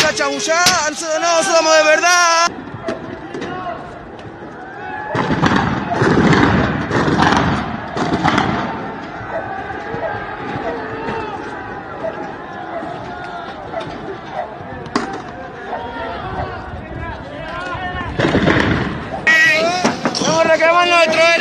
venga a chamullar, nosotros no somos de verdad. Vamos a reclamar nuestro